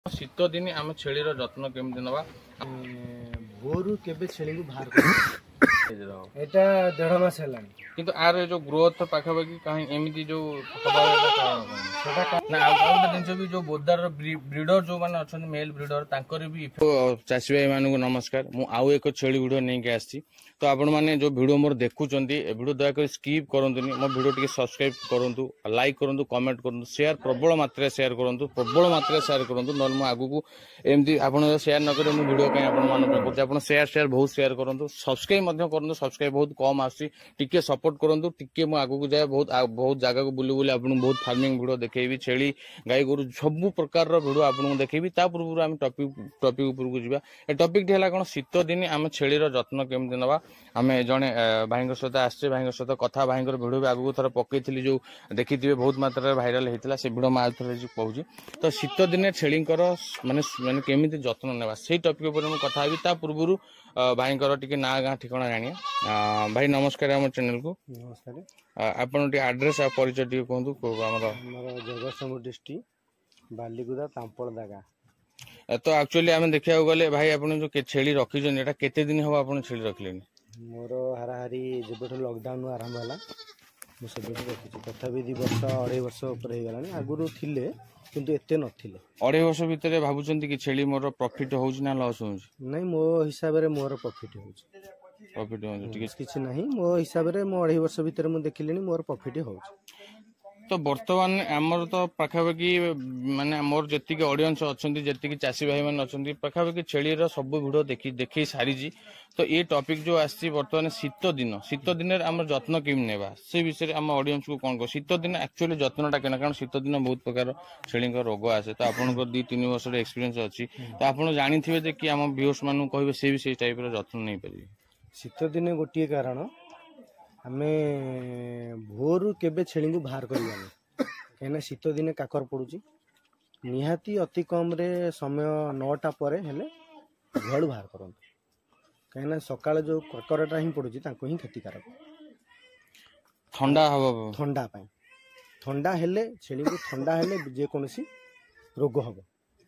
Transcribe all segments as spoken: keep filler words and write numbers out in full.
शीत दिन आम छेली जत्न केमती नवा भोरू केबे छेली को बाहर एटा डेढ़ मास है किंतु आर जो ग्रोथ पाखापाखि कहीं एमती जो जिन भी जो बोदार ब्रीडर जो मैंने अच्छा मेल ब्रीडर तांकर भी चाषी भाई मानक नमस्कार मु आउ एक छेली वीडियो नहीं आसी तो आपण मैंने जो वीडियो मोर देखुं वीडियो दयाक स्किप करंतुनी मो वीडियो टिके सब्सक्राइब करंतु लाइक करंतु कमेंट करंतु शेयर प्रबल मात्रा शेयर करंतु प्रबल मात्रा शेयर करंतु नल मु आगु को एमती आपण शेयर न करे मु वीडियो कहीं आपण मान करते आपण शेयर शेयर बहुत शेयर करंतु सब्सक्राइब मध्य करंतु सब्सक्राइब बहुत कम आसी टिके सपोर्ट करंतु टिके मु आगु को जाय बहुत बहुत जगह को बुली बुली आपण बहुत फार्मिंग वीडियो देखेबी छेली गाय गोरु सब प्रकार रो वीडियो आपण देखेबी ता पूर्व हम टॉपिक टॉपिक ऊपर को जिबा ए टॉपिक ढेला कोन शीत दिन आम छेली रो जत्न केमती नवा आमे जने भाईଙ୍କ सहित आछे भाईଙ୍କ सहित कथा भाईଙ୍କର वीडियो भी आगु थर पकईथिली जो देखिथिबे बहुत मात्रा भाइराल हेतिला से वीडियो मा थरे जे कहूची तो शीत दिन छेलीଙ୍କର माने माने केमिति जत्न नेबा सेही टॉपिक ऊपर हम कथा हेबी ता पूर्वरु भाईଙ୍କର टिके ना गां ठिकाना जानिया भाई नमस्कार हम चैनल को नमस्कार आपण टी एड्रेस आ परिचय टी कहंतु को हमर हमर जगतसिंहपुर डिस्ट्रिक्ट बालीगुदा तांपल दागा तो एक्चुअली आम देखा गले भाई आपण जो छेली रखी एटा केते दिन हम आपण छेली रखलेनी मोर हाराहारी जब लॉकडाउन आरंभ है मुझे रखी तथापि दु वर्ष अढ़ाई वर्ष ऊपर हो गलानी आगुरु थिले किंतु एते नथिले अढ़ाई वर्ष भितर भाबुचंती कि छेली मोर प्रॉफिट होउची ना लॉस होउची नहीं मो हिसाब रे मोर प्रॉफिट होउची प्रॉफिट होउची ठीक किछि नहीं मो हिसाब रे मो अढ़ाई वर्ष भितर मु देखिलेनी मोर प्रॉफिट होउची तो बर्तमान आमर तो पाखापाखि माने मोर जति के ऑडियंस अछंती जति के चासी भाई मान अछंती पाखापाखि छेली रो सब वीडियो देखि देखि सारी जी तो ये टॉपिक जो आसी बर्तमान शीत दिन शीत दिन आम जत्न केम नेबा से विषय आम ऑडियंस को कोन को शीत दिन एक्चुअली जत्नटा केना कारण शीत दिन बहुत प्रकार छेली रोग आसे तो आपन को दो तीन वर्ष एक्सपीरियंस अछि तो आपन जानिथिबे जे कि आम व्यूअर्स मानु कहबे से भी से टाइप रो जत्न नै परिबे शीत दिन गोटिए कारण आमे भोरू केबे छेली को बाहर करियानी कहना शीत दिन काकर पड़ुची निहाती अति कम रे समय नौटा परे हेले घड़ू बाहर करंतु कहना सकाळ जो काकरटा ही पड़ुची ताको ही क्षतिकारक ठंडा हबो ठंडा पाए ठंडा हेले छेली को ठंडा हेले जे कोनसी रोग हबो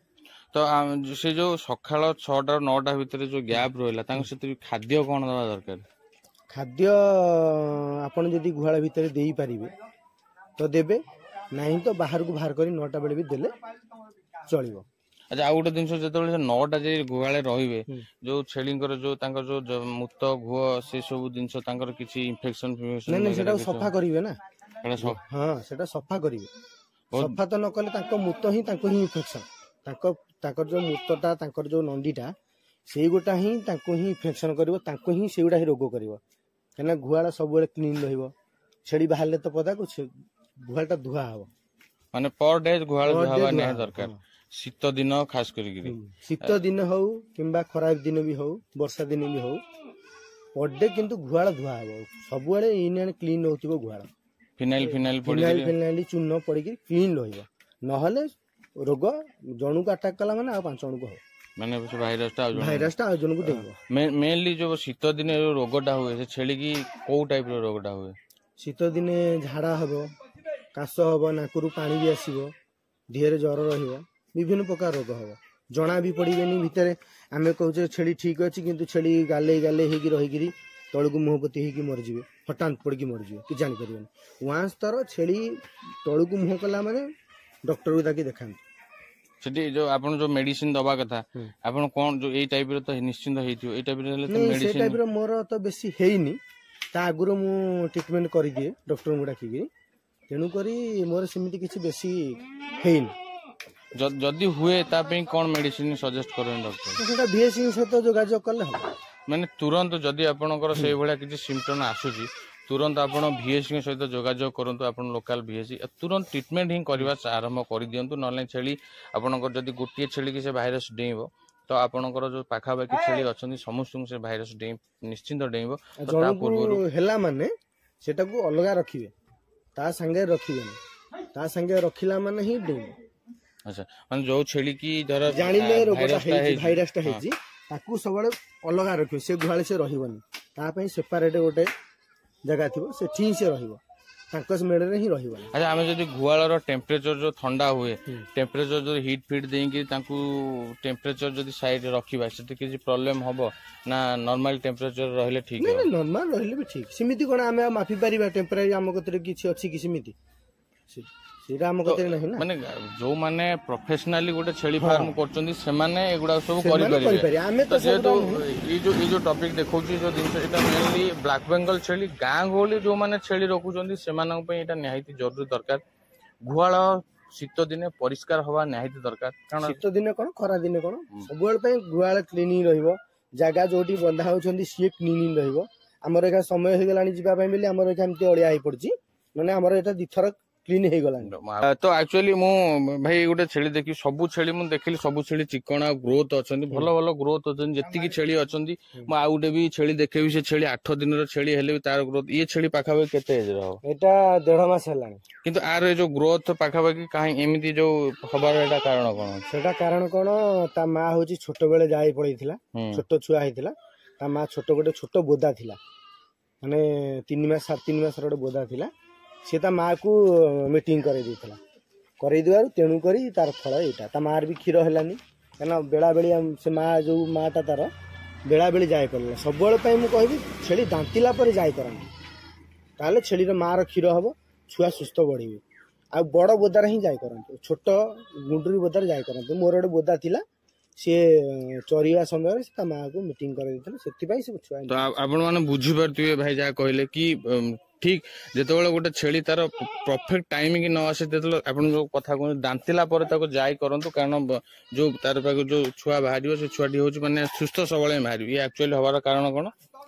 तो से जो सकाळ छटा नौटा भितर जो गैप रहला ताको से खाद्य कोन दवा दरकार खाद्य आपण जदि गुहाळ भितर देई परिबे तो देबे नहीं तो बाहर को बाहर करी नौटा बेले भी देले चलिबो अच्छा आउ गोटे जिनस जतबेले नौटा जे गुहाळे रहिबे जो छेलींकर जो तांकर जो मुत घुଅ से सब जिनस तांकर किछि इन्फेक्शन इन्फेक्शन नहीं नहीं सेटा सफा करिवे ना हां सेटा सफा करिवे सफा तो न कले तांको मुत ही तांको ही इन्फेक्शन तांको तांकर जो मुतटा तांकर जो नंदीटा सेई गोटा ही तांको ही इन्फेक्शन करिवो तांको ही सेउडा ही रोग करिवो केना गुहाळा सब बेले क्लीन रहिवो छेली बाहरले तो पदा को गुहाळटा धुआ हबो माने पर डे गुहाळ धुआवा नै दरकार शीत दिन खास करी शीत दिन हो किंबा खराब दिन भी हो वर्षा दिन भी हो पर डे किंतु गुहाळ धुआ हबो सब बेले इन क्लीन होतिबो गुहाळ फिनाइल फिनाइल पड़ी फिनाइल फिनाइल चून पड़ी क्लीन रहिबो नहले रोग जणु को अटैक कला माने आ पांच जणु को हो माने भाइरस टा भाइरस टा जन को देबो मेनली जो शीत दिन रोगटा हुए से छेली की को टाइप रो रोगटा हुए शीत दिन झाड़ा हबो काश हबो नाकुरु पानी भी आसीबो देहरे ज्वर रहिबो विभिन्न प्रकार रोग हबो जना भी पड़िबेनी भितरे आमे कहूचे छेली ठीक अछि किंतु छेली गाले गाले हेगी रहिगिरी तळगु मुहपति हेगी मर जिवे हटान पड़की मर जिवे कि जानि परिबेनी वांस तर छेली तळगु मुह कला माने डॉक्टर को दाकी देखान सेठी जो आपण जो मेडिसिन दबा कथा आपण कोन जो एई टाइप रो तो निश्चिंत हेतियो एई टाइप रो तो मेडिसिन से टाइप रो मोर तो बेसी हेइनी ता आगुरो मु ट्रीटमेंट करि दिए डॉक्टर को डाकी तेणु करी मोर सेमिति किछि बेसी हेइनी जदी हुए ता पे कोन मेडिसिन सजेस्ट करन डॉक्टर सेटा बीएससी सहित जोगाजोग करले हो माने तुरंत जदी आपनकर सेई भलिया किछि सिम्पटम आसुची तुरंत आपण भीएससी सहित जोगाजोग करंतु आपण लोकल भीएससी तुरंत ट्रीटमेंट ही करबा आरंभ कर दियंतु नले छेली आपनकर जदी गोटिए छेली कि से भाइरस डेइबो तो आपनकर जो पाखा बाकी छेली अछंती समस्त से भाइरस डेइ निश्चिंत डेइबो ता पूर्व हेला माने सेटा को अलगा रखिबे ता संगे रखिबे ता संगे रखिला माने ही डेइबो अच्छा माने जो छेली की धर जानिले रोगटा हेजी भाइरसटा हेजी ताकू सबले अलगा रखिबे से गुहाळे से रहिबनी ता पई सेपरेट गोटे जगह थी से ठीक से रहिबो ତାଙ୍କ ସ୍ମେଲରେ ହିଁ ରହିବ। ଆଚ୍ଛା ଆମେ ଯଦି ଗୁହାଳର ଟେମ୍ପରେଚର ଯୋଉ ଥଣ୍ଡା ହୁଏ ଟେମ୍ପରେଚର ଯଦି ହିଟ୍ ଫିଟ୍ ଦେଇକି ତାଙ୍କୁ ଟେମ୍ପରେଚର ଯଦି ସାଇଡରେ ରଖିବା ସେଠି କିଛି ପ୍ରୋବ୍ଲେମ ହବ ନା ନର୍ମାଲ ଟେମ୍ପରେଚର ରହିଲେ ଠିକ ହେବ? ନର୍ମାଲ ରହିଲେ ବି ଠିକ। ସେମିତି କଣ ଆମେ ମାପି ପାରିବା ଟେମ୍ପରାରୀ ଆମ କତିରେ କିଛି ଅଛି କି ସେମିତି? ସେଇଟା ଆମ କତିରେ ନାହିଁ ନା। ମାନେ ଯୋଉମାନେ ପ୍ରଫେସନାଲି ଗୋଟେ ଛେଳି ଫାର୍ମ କରୁଛନ୍ତି ସେମାନେ ଏଗୁଡା ସବୁ କରିପାରିବେ। ଆମେ ତ ଯେହେତୁ ଏଇ ଯୋଉ ଏଇ ଯୋଉ ଟପିକ ଦେଖଉଛି ଯୋଉ ଜିନିଷ ଏଇଟା ମେନଲି ବ୍ଲାକ ବେଙ୍ଗଲ ଛେଳି ଗାଁ ଗହଳି ଯୋଉମାନେ ଛେଳି ରଖୁଛନ୍ତି ସେମାନଙ୍କ ପାଇଁ ଏଇଟା ନିହାତି ଜରୁରୀ ଦରକାର। ଗୁହାଳ ଶୀତ ଦିନେ ପରିଷ୍କାର ହବା ନିହାତି ଦରକାର। କାରଣ ଶୀତ ଦିନେ କଣ ଖରା ଦିନେ କଣ ସବୁବେଳେ ପାଇଁ ଗୁହାଳ କ୍ଲିନ ରହିବ। ଜାଗା ଯୋଉଠି ବନ୍ଧା ହଉଛନ୍ତି ସିଏ କ୍ଲିନ ରହିବ। ଆମର ଏକା ସମୟ ହେଇଗଲାଣି ଯିବା ପାଇଁ ବୋଲି ଆମର ଏକା ଏମିତି ଅଳିଆ ହେଇ ପଡିଛି। ମାନେ ଆମର ଏଟା ଦିଥର କ୍ଲିନ ହେଇଗଲାଣି। ତ ଆକ୍ଚୁଆଲି ମୁଁ ଭାଇ ଗୋଟେ ଛେଳି ଦେଖି ସବୁ ଛେଳି ମୁଁ ଦେଖିଲି ସବୁ ଛେଳି ଚିକଣ ଆଉ ଗ୍ରୋଥ ଅଛନ୍ତି ଭଲ ଭଲ ଗ୍ରୋଥ ଅଛନ୍ତି ଯେତିକି ଛେଳି ଅଛନ୍ତି। ମୁଁ ଆଉ ଗୋଟେ ବି ଛେଳି ଦେଖେଇବି ସେ ଛେଳି ଆଠ ଦିନର ଛେଳି ହେଲେ ବି ତାର ଗ୍ରୋଥ ଇଏ ଛେଳି ପାଖାପାଖି କେତେ ଏଜର ହବ? ଏଟା ଦେଢ ମାସ ହେଲାଣି। କିନ୍ତୁ ଆର ଏ ଯୋଉ ଗ୍ରୋଥ ପାଖାପାଖି କାହିଁ ଏମିତି ଯୋଉ ହବାର ଏଟା କାରଣ କଣ? ସେଟା କାରଣ କଣ ତା ମା ହଉଛି ଛୋଟ ବେଳେ ଯାଇ ପଳେଇଥିଲା ଛୋଟ ଛୁଆ ହେଇଥିଲା। ତା ମା ଛୋଟ ଗୋଟେ ଛୋଟ ବୋଦା ଥିଲା ମାନେ ତିନି ମାସ ସାଢେ ତିନି ମାସର ଗୋଟେ ବୋଦା ଥିଲା। ସେ ତା ମା କୁ ମିଟିଂ କରେଇ ଦେଇଥିଲା କରେଇ ଦେବାରୁ ତେଣୁ କରି ତାର ଫଳ ଏଇଟା। ତା ମାର ବି କ୍ଷୀର ହେଲାନି କାରଣ ବେଳା ବେଳି ସେ ମା ଯୋଉ ମା ଟା ତାର ବେଳା ବେଳି ଯାଇ ପାରିଲା। ସବୁବେଳେ ପାଇଁ ମୁଁ କହିବି ଛେଳି ଦାନ୍ତିଲା ପରେ ଯାଇ କରନ୍ତି ତାହେଲେ ଛେଳିର ମାର କ୍ଷୀର ହବ ଛୁଆ ସୁସ୍ଥ ବଢିବେ। ଆଉ ବଡ ବୋଦାରେ ହିଁ ଯାଇ କରନ୍ତୁ ଛୋଟ ଗୁଣ୍ଡୁରି ବୋଦାରେ ଯାଇ କରନ୍ତୁ। ମୋର ଗୋଟେ ବୋଦା ଥିଲା ସିଏ ଚରିବା ସମୟରେ ତା ମା କୁ ମିଟିଂ କରେଇ ଦେଇଥିଲା ସେଥିପାଇଁ ସେ ଛୁଆ। ତ ଆପଣ ମାନେ ବୁଝିପାରୁଥିବେ ଭାଇ ଯାହା କହିଲେ କି ଠିକ ଯେତେବେଳେ ଗୋଟେ ଛେଳି ତାର ପରଫେକ୍ଟ ଟାଇମିଂ ନ ଆସେ ଯେତେବେଳେ ଆପଣ ଯୋଉ କଥା କୁହନ୍ତି ଦାନ୍ତିଲା ପରେ ତାକୁ ଯାଇ କରନ୍ତୁ କାରଣ ଯୋଉ ତାର ପାଖକୁ ଯୋଉ ଛୁଆ ବାହାରିବ ସେ ଛୁଆଟି ହଉଛି ମାନେ ସୁସ୍ଥ ସବଳ ବାହାରିବ। ଇଏ ଆକ୍ଚୁଆଲି ହବାର କାରଣ କଣ?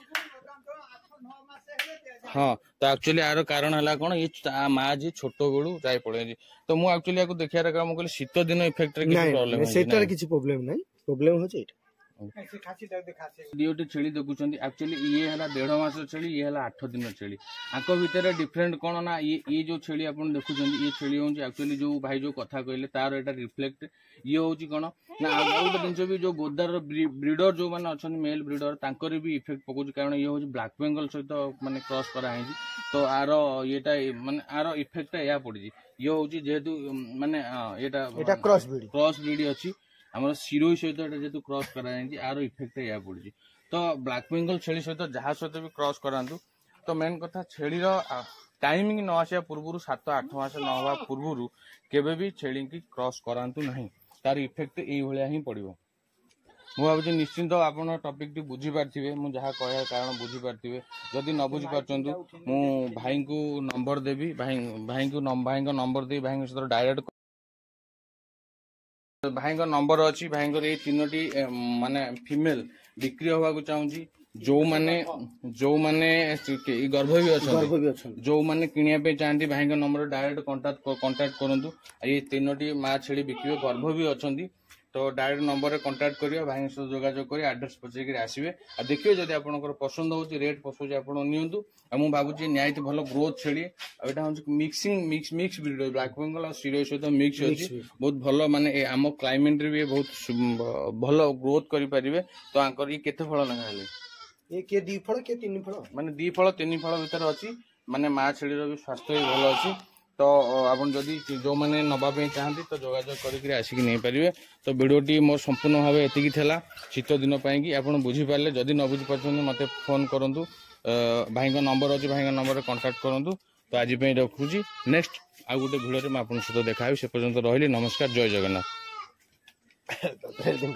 ହଁ ତ ଆକ୍ଚୁଆଲି ଆର କାରଣ ହେଲା କଣ ଇଏ ମା ଯିଏ ଛୋଟ ବେଳୁ ଯାଇ ପଳେଇଛି। ତ ମୁଁ ଆକ୍ଚୁଆଲି ୟାକୁ ଦେଖିବାର କାରଣ ମୁଁ କହିଲି ଶୀତ ଦିନ ଇଫେକ୍ଟରେ କିଛି ପ୍ରୋବ୍ଲେମ ନାହିଁ। ସେଇଟାରେ କିଛି ପ୍ରୋବ୍ଲେମ ନାହିଁ। ପ୍ରୋବ୍ଲେମ ହଉଛି ଏଇଟା ଦିଓଟି ଛେଳି ଦେଖୁଛନ୍ତି ଆକ୍ଚୁଆଲି ଇଏ ହେଲା ଦେଢ ମାସ ଛେଳି ଇଏ ହେଲା ଆଠ ଦିନ ଛେଳି। ଆଙ୍କ ଭିତରେ ଡିଫରେଣ୍ଟ କଣ ନା ଇଏ ଇଏ ଯୋଉ ଛେଳି ଆପଣ ଦେଖୁଛନ୍ତି ଇଏ ଛେଳି ହଉଛି ଆକ୍ଚୁଆଲି ଯୋଉ ଭାଇ ଯୋଉ କଥା କହିଲେ ତାର ଏଇଟା ରିଫ୍ଲେକ୍ଟ ଇଏ ହଉଛି କଣ ନା ଆଉ ଗୋଟେ ଜିନିଷ ବି ଯୋଉ ଗୋଦାର ବ୍ରିଡର ଯୋଉମାନେ ଅଛନ୍ତି ମେଲ ବ୍ରିଡର ତାଙ୍କର ବି ଇଫେକ୍ଟ ପକଉଛି କାରଣ ଇଏ ହଉଛି ବ୍ଲାକ ବେଙ୍ଗଲ ସହିତ ମାନେ କ୍ରସ କରାହେଇଛି। ତ ଆର ଇଏଟା ମାନେ ଆର ଇଫେକ୍ଟଟା ଏହା ପଡିଛି। ଇଏ ହଉଛି ଯେହେତୁ ମାନେ ଏଇଟା କ୍ରସ ବ୍ରିଡ କ୍ରସ ବ୍ରିଡ ଅଛି ଆମର ଶିରୋଇ ସହିତ ଏଟା ଯେହେତୁ କ୍ରସ କରାଯାଇଛି ଆର ଇଫେକ୍ଟ ଏହା ପଡୁଛି। ତ ବ୍ଲାକ ବେଙ୍ଗଲ ଛେଳି ସହିତ ଯାହା ସହିତ ବି କ୍ରସ କରାନ୍ତୁ। ତ ମେନ୍ କଥା ଛେଳିର ଟାଇମିଂ ନ ଆସିବା ପୂର୍ବରୁ ସାତ ଆଠ ମାସ ନ ହବା ପୂର୍ବରୁ କେବେ ବି ଛେଳିକି କ୍ରସ କରାନ୍ତୁ ନାହିଁ। ତାର ଇଫେକ୍ଟ ଏଇଭଳିଆ ହିଁ ପଡିବ। ମୁଁ ଭାବୁଛି ନିଶ୍ଚିନ୍ତ ଆପଣ ଟପିକଟି ବୁଝିପାରିଥିବେ ମୁଁ ଯାହା କହିବା କାରଣ ବୁଝିପାରିଥିବେ। ଯଦି ନ ବୁଝିପାରୁଛନ୍ତି ମୁଁ ଭାଇଙ୍କୁ ନମ୍ବର ଦେବି ଭାଇ ଭାଇଙ୍କୁ ଭାଇଙ୍କ ନମ୍ବର ଦେଇ ଭାଇଙ୍କ ସହିତ ଡାଇରେକ୍ଟ ଭାଇଙ୍କ ନମ୍ବର ଅଛି। ଭାଇଙ୍କର ଏଇ ତିନୋଟି ମାନେ ଫିମେଲ ବିକ୍ରି ହବାକୁ ଚାହୁଁଛି। ଯୋଉମାନେ ଯୋଉମାନେ ଗର୍ଭବୀ ଅଛନ୍ତି ଯୋଉମାନେ କିଣିବା ପାଇଁ ଚାହାନ୍ତି ଭାଇଙ୍କ ନମ୍ବର ଡାଇରେକ୍ଟ କଣ୍ଟାକ୍ଟ କଣ୍ଟାକ୍ଟ କରନ୍ତୁ। ଏଇ ତିନୋଟି ମା ଛେଳି ବିକିବେ ଗର୍ଭବୀ ଅଛନ୍ତି ତ ଡାଇରେକ୍ଟ ନମ୍ବରରେ କଣ୍ଟାକ୍ଟ କରିବେ ଭାଇଙ୍କ ସହିତ ଯୋଗାଯୋଗ କରି ଆଡ୍ରେସ ପଚାରିକି ଆସିବେ ଆଉ ଦେଖିବେ ଯଦି ଆପଣଙ୍କର ପସନ୍ଦ ହଉଛି ରେଟ୍ ପଶୁଛି ଆପଣ ନିଅନ୍ତୁ। ଆଉ ମୁଁ ଭାବୁଛି ନିହାତି ଭଲ ଗ୍ରୋଥ ଛେଳି ଆଉ ଏଇଟା ହଉଛି mixing mix mix breed black Bengal ଆଉ ଶିରୋଇ ସହିତ ମିକ୍ସ ଅଛି ବହୁତ ଭଲ ମାନେ ଆମ କ୍ଲାଇମେଟ ରେ ବି ବହୁତ ଭଲ ଗ୍ରୋଥ କରିପାରିବେ। ତ ଆଙ୍କର ଇଏ କେତେ ଫଳ ଲେଖା ହେଲେ କିଏ ଦି ଫଳ କିଏ ତିନି ଫଳ ମାନେ ଦି ଫଳ ତିନି ଫଳ ଭିତରେ ଅଛି ମାନେ ମା ଛେଳିର ବି ସ୍ୱାସ୍ଥ୍ୟ ବି ଭଲ ଅଛି। ତ ଆପଣ ଯଦି ଯୋଉମାନେ ନବା ପାଇଁ ଚାହାନ୍ତି ତ ଯୋଗାଯୋଗ କରିକି ଆସିକି ନେଇପାରିବେ। ତ ଭିଡ଼ିଓଟି ମୋର ସମ୍ପୂର୍ଣ୍ଣ ଭାବେ ଏତିକି ଥିଲା ଶୀତ ଦିନ ପାଇଁକି ଆପଣ ବୁଝିପାରିଲେ। ଯଦି ନ ବୁଝିପାରୁଛନ୍ତି ମୋତେ ଫୋନ କରନ୍ତୁ ଭାଇଙ୍କ ନମ୍ବର ଅଛି ଭାଇଙ୍କ ନମ୍ବରରେ କଣ୍ଟାକ୍ଟ କରନ୍ତୁ। ତ ଆଜି ପାଇଁ ରଖୁଛି ନେକ୍ସଟ ଆଉ ଗୋଟେ ଭିଡ଼ିଓରେ ମୁଁ ଆପଣଙ୍କ ସହିତ ଦେଖା ହେବି। ସେ ପର୍ଯ୍ୟନ୍ତ ରହିଲି ନମସ୍କାର ଜୟ ଜଗନ୍ନାଥ।